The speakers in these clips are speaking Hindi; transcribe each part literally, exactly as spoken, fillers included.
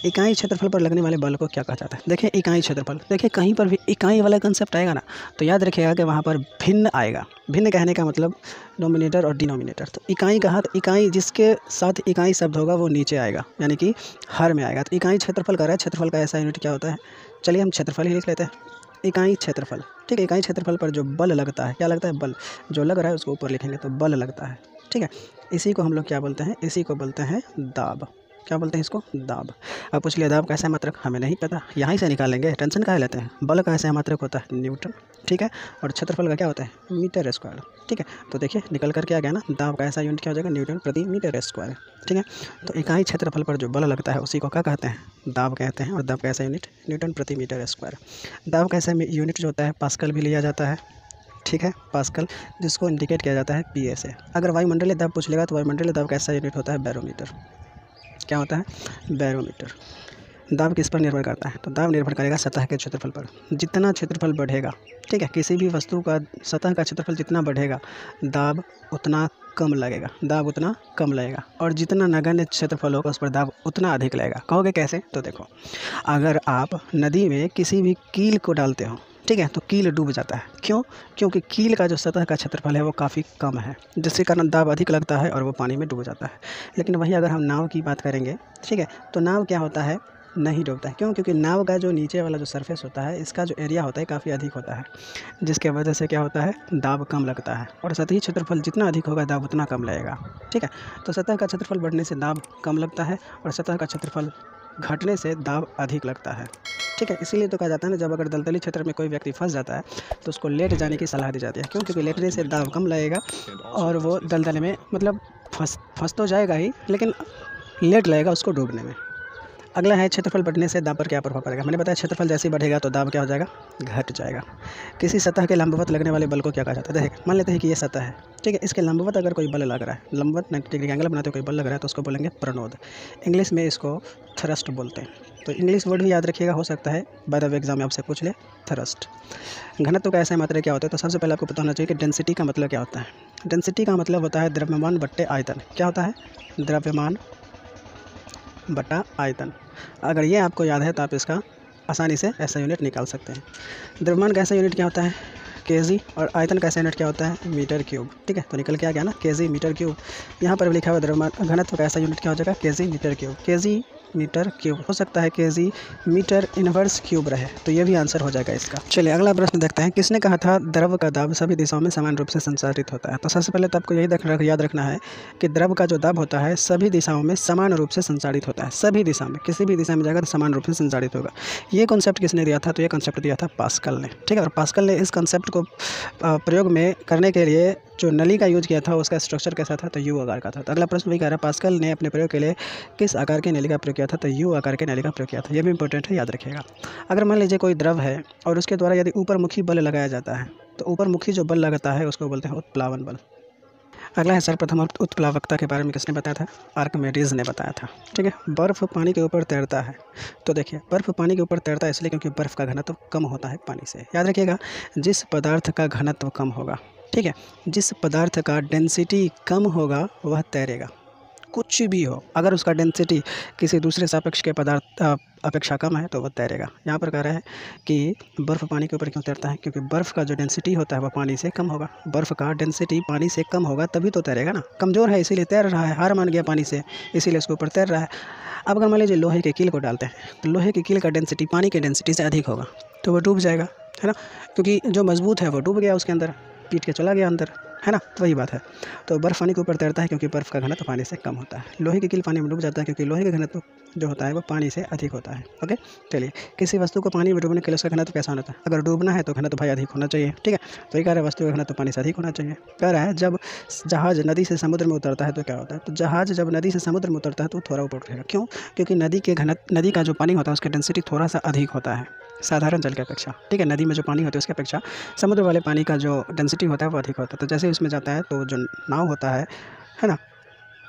इकाई क्षेत्रफल पर लगने वाले बल को क्या कहा जाता है? देखिए इकाई क्षेत्रफल, देखिए कहीं पर भी इकाई वाला कंसेप्ट आएगा ना तो याद रखिएगा कि वहाँ पर भिन्न आएगा। भिन्न कहने का मतलब नोमिनेटर और डिनोमिनेटर। तो इकाई कहा तो इकाई जिसके साथ इकाई शब्द होगा वो नीचे आएगा, यानी कि हर में आएगा। तो इकाई क्षेत्रफल का रहा है, क्षेत्रफल का ऐसा यूनिट क्या होता है? चलिए हम क्षेत्रफल ही लिख लेते हैं, इकाई क्षेत्रफल। ठीक है, इकाई क्षेत्रफल पर जो बल लगता है, क्या लगता है? बल। जो लग रहा है उसको ऊपर लिखेंगे तो बल लगता है। ठीक है, इसी को हम लोग क्या बोलते हैं? इसी को बोलते हैं दाब। क्या बोलते हैं इसको? दाब। अब पूछ लिया दाब कैसा मात्रक, हमें नहीं पता, यहाँ से निकालेंगे, टेंशन काहे लेते हैं। बल का ऐसा मात्रक होता है न्यूटन। ठीक है, और क्षेत्रफल का क्या होता है? Metre square. ठीक है, तो देखिए निकल कर के आ गया ना, दाब का ऐसा यूनिट क्या हो जाएगा? न्यूटन प्रति मीटर स्क्वायर। ठीक है, तो इकाई क्षेत्रफल पर जो बल लगता है उसी को क्या कहते हैं? दाब कहते हैं। और दाब का ऐसा यूनिट न्यूटन प्रति मीटर स्क्वायर। दाब का ऐसा यूनिट जो होता है पास्कल भी लिया जाता है। ठीक है, पास्कल, जिसको इंडिकेट किया जाता है पी ए से। अगर वायुमंडलीय दाब पूछ लेगा तो वायुमंडलीय दाब का ऐसा यूनिट होता है बैरोमीटर। क्या होता है? बैरोमीटर। दाब किस पर निर्भर करता है? तो दाब निर्भर करेगा सतह के क्षेत्रफल पर। जितना क्षेत्रफल बढ़ेगा, ठीक है, किसी भी वस्तु का सतह का क्षेत्रफल जितना बढ़ेगा दाब उतना कम लगेगा, दाब उतना कम लगेगा। और जितना नगण्य क्षेत्रफल होगा उस पर दाब उतना अधिक लगेगा। कहोगे कैसे? तो देखो, अगर आप नदी में किसी भी कील को डालते हो, ठीक है, तो कील डूब जाता है। क्यों? क्योंकि कील का जो सतह का क्षेत्रफल है वो काफ़ी कम है, जिसके कारण दाब अधिक लगता है और वो पानी में डूब जाता है। लेकिन वहीं अगर हम नाव की बात करेंगे, ठीक है, तो नाव क्या होता है? नहीं डूबता है। क्यों? क्योंकि नाव का जो नीचे वाला जो सरफेस होता है, इसका जो एरिया होता है काफ़ी अधिक होता है, जिसके वजह से क्या होता है? दाब कम लगता है। और सतही क्षेत्रफल जितना अधिक होगा दाब उतना कम लगेगा। ठीक है, तो सतह का क्षेत्रफल बढ़ने से दाब कम लगता है और सतह का क्षेत्रफल घटने से दाब अधिक लगता है। ठीक है, इसीलिए तो कहा जाता है ना, जब अगर दलदली क्षेत्र में कोई व्यक्ति फंस जाता है तो उसको लेट जाने की सलाह दी जाती है। क्यों? क्योंकि लेटने से दाब कम लगेगा और वो दलदल में मतलब फंस फंस तो जाएगा ही, लेकिन लेट लगेगा उसको डूबने में। अगला है क्षेत्रफल बढ़ने से दाब पर क्या प्रभाव पड़ेगा। मैंने बताया क्षेत्रफल जैसे ही बढ़ेगा तो दाब क्या हो जाएगा? घट जाएगा। किसी सतह के लंबवत लगने वाले बल को क्या कहा जाता है? देखिए मान लेते हैं कि ये सतह है, ठीक है, इसके लंबवत अगर कोई बल लग रहा है, लंबवत नाइंटी डिग्री एंगल बनाते हुए कोई बल लग रहा है तो उसको बोलेंगे प्रणोद। इंग्लिश में इसको थ्रस्ट बोलते हैं। तो इंग्लिश वर्ड भी याद रखिएगा, हो सकता है बाय द वे एग्जाम में आपसे पूछ ले, थ्रस्ट। घनत्व का ऐसा मात्रा क्या होता है? तो सबसे पहले आपको पता होना चाहिए कि डेंसिटी का मतलब क्या होता है। डेंसिटी का मतलब होता है द्रव्यमान बट्टे आयतन। क्या होता है? द्रव्यमान बटा आयतन। अगर ये आपको याद है तो आप इसका आसानी से ऐसा यूनिट निकाल सकते हैं। द्रव्यमान का ऐसा यूनिट क्या होता है? केजी। और आयतन का ऐसा यूनिट क्या होता है? Metre cube. ठीक है, तो निकल के आ गया ना, केजी मीटर क्यूब। यहाँ पर भी लिखा हुआ द्रव्यमान घनत्व का ऐसा यूनिट क्या हो जाएगा? KG metre cube. KG metre cube, हो सकता है केजी मीटर इनवर्स क्यूब रहे, तो ये भी आंसर हो जाएगा इसका। चलिए अगला प्रश्न देखते हैं। किसने कहा था द्रव का दाब सभी दिशाओं में समान रूप से संचारित होता है? तो सबसे पहले तो आपको यही रख, याद रखना है कि द्रव का जो दाब होता है सभी दिशाओं में समान रूप से संचारित होता है। सभी दिशा में, किसी भी दिशा में जाएगा तो समान रूप से संचारित होगा। ये कॉन्सेप्ट किसने दिया था? तो ये कॉन्सेप्ट दिया था पास्कल ने। ठीक है, और पास्कल ने इस कॉन्सेप्ट को प्रयोग में करने के लिए जो नली का यूज किया था उसका स्ट्रक्चर कैसा था? तो यू आकार का था। तो अगला प्रश्न वही कह रहा है, पास्कल ने अपने प्रयोग के लिए किस आकार के नली का प्रयोग किया था? तो यू आकार के नली का प्रयोग किया था। ये भी इंपॉर्टेंट है, याद रखिएगा। अगर मान लीजिए कोई द्रव है और उसके द्वारा यदि ऊपरमुखी बल लगाया जाता है तो ऊपरमुखी जो बल लगता है उसको बोलते हैं उत्प्लावन बल। अगला है सर्वप्रथम उत्प्लावकता के बारे में किसने बताया था? आर्किमिडीज ने बताया था। ठीक है, बर्फ़ पानी के ऊपर तैरता है। तो देखिए बर्फ़ पानी के ऊपर तैरता है इसलिए क्योंकि बर्फ़ का घनत्व कम होता है पानी से। याद रखिएगा, जिस पदार्थ का घनत्व कम होगा, ठीक है, जिस पदार्थ का डेंसिटी कम होगा वह तैरेगा। कुछ भी हो, अगर उसका डेंसिटी किसी दूसरे सापेक्ष के पदार्थ अपेक्षा कम है तो वह तैरेगा। यहाँ पर कह रहा है कि बर्फ़ पानी के ऊपर क्यों तैरता है? क्योंकि बर्फ़ का जो डेंसिटी होता है वह पानी से कम होगा। बर्फ़ का डेंसिटी पानी से कम होगा तभी तो तैरेगा ना। कमज़ोर है इसीलिए तैर रहा है, हार मान गया पानी से, इसीलिए उसके ऊपर तैर रहा है। अब अगर मान लीजिए लोहे के कील को डालते हैं तो लोहे की कील का डेंसिटी पानी के डेंसिटी से अधिक होगा तो वह डूब जाएगा, है ना, क्योंकि जो मजबूत है वो डूब गया, उसके अंदर पीट के चला गया अंदर, है ना। तो वही बात है। तो बर्फ़ पानी के ऊपर तैरता है क्योंकि बर्फ़ का घनत्व पानी से कम होता है। लोहे की कील पानी में डूब जाता है क्योंकि लोहे का घनत्व जो होता है वो पानी से अधिक होता है। ओके, चलिए किसी वस्तु को पानी में डूबने के लिए उसका घनत्व कैसा होता है? अगर डूबना है तो घनत्व भाई अधिक होना चाहिए। ठीक है, तो ये कह रहा है वस्तु का घनत्व पानी से अधिक होना चाहिए। कह रहा है जब जहाज़ नदी से समुद्र में उतरता है तो क्या होता है? तो जहाज़ जब नदी से समुद्र में उतरता है तो थोड़ा ऊपर उठेगा। क्यों? क्योंकि नदी के घनत्व नदी का जो पानी होता है उसका डेंसिटी थोड़ा सा अधिक होता है साधारण जल की अपेक्षा। ठीक है, नदी में जो पानी होता है उसकी अपेक्षा समुद्र वाले पानी का जो डेंसिटी होता है वो अधिक होता है। तो जैसे उसमें जाता है तो जो नाव होता है है ना,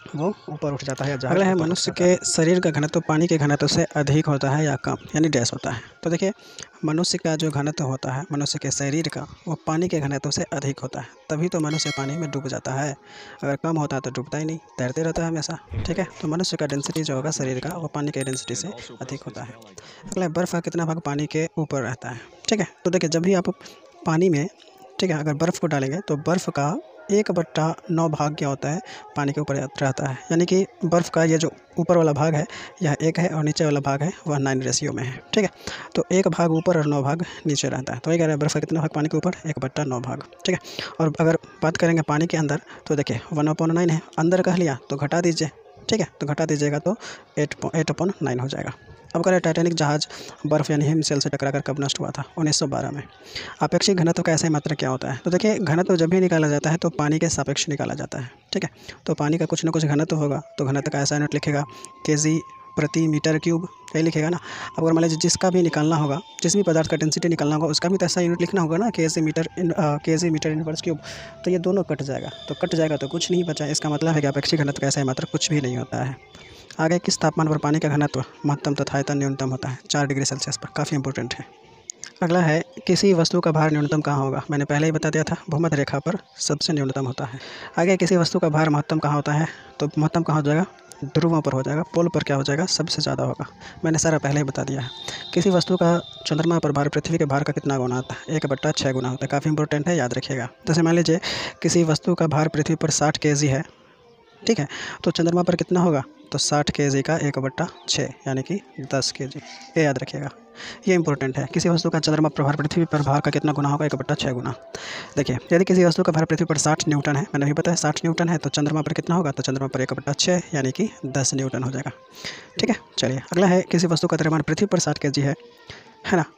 वो ऊपर उठ जाता है या जहाज अगला है मनुष्य के शरीर का घनत्व पानी के घनत्व से अधिक होता है या कम, यानी डैश होता है। तो देखिए मनुष्य का जो घनत्व होता है मनुष्य के शरीर का वो पानी के घनत्व से अधिक होता है, तभी तो मनुष्य पानी में डूब जाता है। अगर कम होता है तो डूबता ही नहीं, तैरते रहता है हमेशा। ठीक है, तो मनुष्य का डेंसिटी जो होगा शरीर का वो पानी के डेंसिटी से अधिक होता है। अगला बर्फ़ का कितना भाग पानी के ऊपर रहता है। ठीक है, तो देखिए जब भी आप पानी में, ठीक है, अगर बर्फ़ को डालेंगे तो बर्फ़ का एक बट्टा नौ भाग क्या होता है पानी के ऊपर रहता है, यानी कि बर्फ़ का ये जो ऊपर वाला भाग है यह एक है और नीचे वाला भाग है वह नाइन रेशियो में है। ठीक है, तो एक भाग ऊपर और नौ भाग नीचे रहता है, तो ये कह रहे हैं बर्फ़ का कितना भाग पानी के ऊपर, एक बट्टा नौ भाग। ठीक है, और अगर बात करेंगे पानी के अंदर तो देखिए वन अपॉन नाइन है, अंदर कह लिया तो घटा दीजिए। ठीक है, तो घटा दीजिएगा तो एट एट अपॉन नाइन हो जाएगा। अब करें टाइटैनिक जहाज बर्फ़ यानी हिमशैल से टकरा कर कब नष्ट हुआ था, उन्नीस सौ बारह में। आपेक्षिक घनत्व का ऐसा मात्रा क्या होता है। तो देखिए घनत्व जब भी निकाला जाता है तो पानी के सापेक्ष निकाला जाता है। ठीक है, तो पानी का कुछ ना कुछ घनत्व होगा, तो घनत्व का ऐसा यूनिट लिखेगा केजी प्रति मीटर क्यूब, यही लिखेगा ना। अब अगर मान लीजिए जिसका भी निकालना होगा, जिस भी पदार्थ का डेंसिटी निकालना होगा उसका भी तो ऐसा यूनिट लिखना होगा ना, के जी मीटर इन के जी मीटर इनवर्स क्यूब। तो ये दोनों कट जाएगा, तो कट जाएगा तो कुछ नहीं बचा। इसका मतलब है कि अपेक्षिक घनत्व का ऐसा मात्रा कुछ भी नहीं होता है। आगे किस तापमान पर पानी का घनत्व महत्तम तथा आयतन न्यूनतम होता है, चार डिग्री सेल्सियस पर, काफ़ी इंपॉर्टेंट है। अगला है किसी वस्तु का भार न्यूनतम कहाँ होगा, मैंने पहले ही बता दिया था भूमध्य रेखा पर सबसे न्यूनतम होता है। आगे किसी वस्तु का भार महत्तम कहाँ होता है, तो महत्तम कहाँ हो जाएगा, ध्रुवों पर हो जाएगा, पोल पर क्या हो जाएगा, सबसे ज़्यादा होगा, मैंने सारा पहले ही बता दिया है। किसी वस्तु का चंद्रमा पर भार पृथ्वी के भार का कितना गुना होता है, एक बट्टा छः गुना होता है, काफ़ी इंपॉर्टेंट है, याद रखिएगा। जैसे मान लीजिए किसी वस्तु का भार पृथ्वी पर साठ के जी है, ठीक है, तो चंद्रमा पर कितना होगा, तो साठ के जी का एक बट्टा छः यानी कि दस के जी, ये याद रखिएगा, ये इंपॉर्टेंट है। किसी वस्तु का चंद्रमा पर भार पृथ्वी पर भार का कितना गुना होगा, एक बट्टा छः गुना। देखिए यदि किसी वस्तु का भार पृथ्वी पर साठ न्यूटन है, मैंने भी पता है साठ न्यूटन है, तो चंद्रमा पर कितना होगा, तो चंद्रमा पर एक बट्टा छः यानी कि दस न्यूटन हो जाएगा। ठीक है, चलिए अगला है किसी वस्तु का द्रव्यमान पृथ्वी पर साठ के जी है, है ना।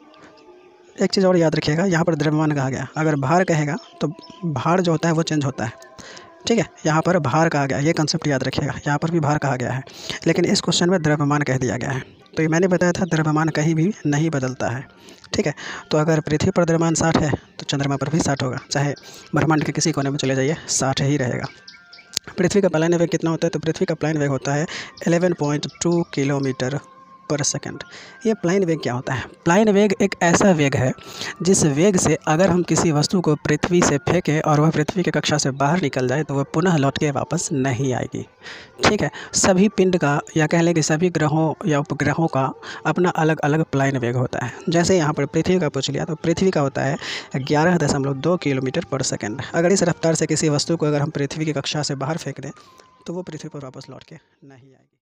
एक चीज़ और याद रखिएगा, यहाँ पर द्रव्यमान कहा गया, अगर भार कहेगा तो भार जो होता है वो चेंज होता है। ठीक है, यहाँ पर भार कहा गया, ये कंसेप्ट याद रखिएगा, यहाँ पर भी भार कहा गया है, लेकिन इस क्वेश्चन में द्रव्यमान कह दिया गया है। तो ये मैंने बताया था द्रव्यमान कहीं भी नहीं बदलता है। ठीक है, तो अगर पृथ्वी पर द्रव्यमान साठ है तो चंद्रमा पर भी साठ होगा, चाहे ब्रह्मांड के किसी कोने में चले जाइए साठ ही रहेगा। पृथ्वी का प्लाइन वेग कितना होता है, तो पृथ्वी का प्लाइन वेग होता है ग्यारह पॉइंट दो किलोमीटर पर सेकंड। ये प्लाइन वेग क्या होता है, प्लाइन वेग एक ऐसा वेग है जिस वेग से अगर हम किसी वस्तु को पृथ्वी से फेंकें और वह पृथ्वी की कक्षा से बाहर निकल जाए तो वह पुनः लौट के वापस नहीं आएगी। ठीक है, सभी पिंड का या कह लें कि सभी ग्रहों या उपग्रहों का अपना अलग अलग प्लाइन वेग होता है। जैसे यहाँ पर पृथ्वी का पूछ लिया तो पृथ्वी का होता है ग्यारह दशमलव दो किलोमीटर पर सेकेंड। अगर इस रफ्तार से किसी वस्तु को अगर हम पृथ्वी की कक्षा से बाहर फेंक दें तो वो पृथ्वी पर वापस लौट के नहीं आएगी।